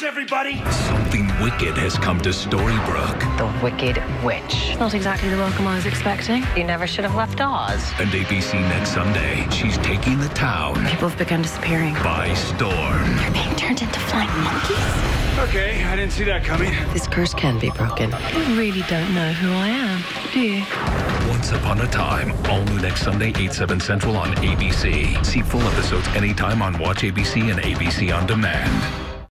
everybody! Something wicked has come to Storybrooke. The Wicked Witch. Not exactly the welcome I was expecting. You never should have left Oz. And ABC next Sunday, she's taking the town People have begun disappearing. by storm. They're being turned into flying monkeys. Okay, I didn't see that coming. This curse can be broken. You really don't know who I am, do you? Once Upon a Time, all new next Sunday, 8/7 Central on ABC. See full episodes anytime on Watch ABC and ABC On Demand.